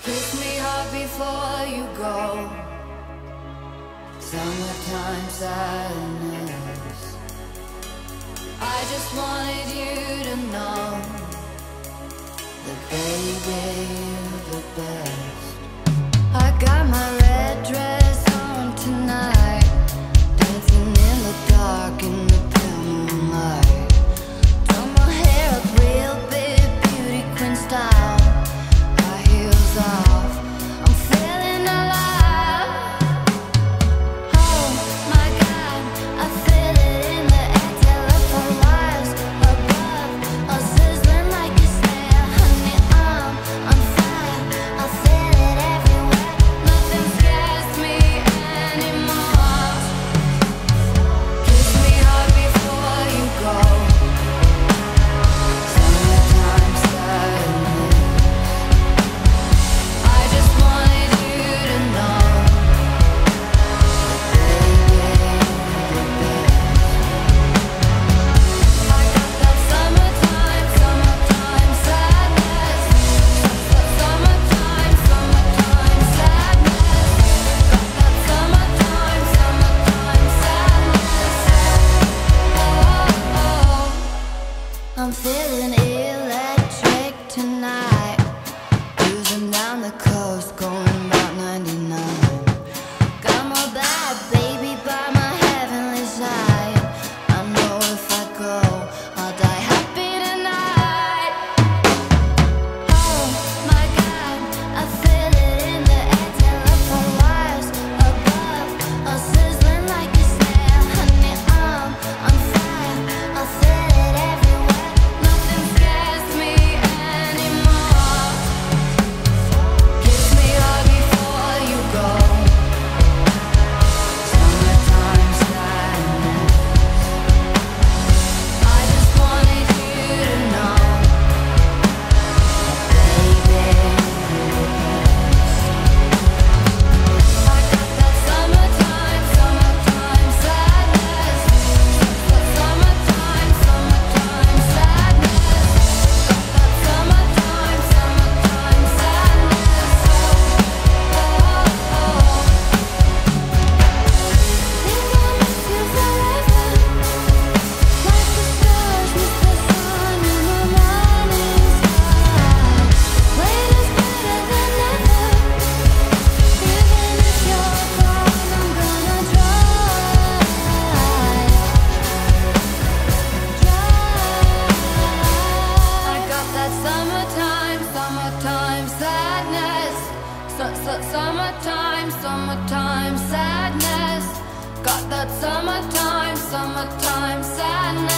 Kiss me hard before you go. Summertime sadness. I just wanted you to know that baby, you're the best. I got my red dress on tonight, dancing in the dark in the pale moonlight. Done my hair up real big, beauty queen style. High heels off, I'm feeling alive. Oh my God, I feel it in the air, telephone wires above, all sizzling like a snare. Honey, I'm on fire, I feel it everywhere. Nothing scares me anymore. Kiss me hard before you go. Summertime sadness. I just wanted you to know that baby, you're the best. I got that summertime, summertime sadness. Summertime, summertime sadness. Got that summertime, summertime sadness. Oh, I'm feeling electric tonight. Cruising down the coast, going about 99. Got my bad baby by my heavenly side. I know if I go, I'll die happy tonight. Oh my God, I feel it in the air, telephone wires above, all sizzling like a snare. Honey, I'm on fire, I feel it everywhere. Nothing scares me anymore. Kiss me hard before you go. Summertime sadness. I just wanted you to know that baby, you're the best. I got that summertime, summertime sadness. Summertime, summertime sadness. Got that summertime, summertime sadness. Think I'll miss you forever. Like the stars miss the sun in the morning sky. Wait is better than never. Even if you're gone, I'm gonna try. I got that summertime, summertime sadness. Summertime, summertime sadness. Got that summertime, summertime sadness.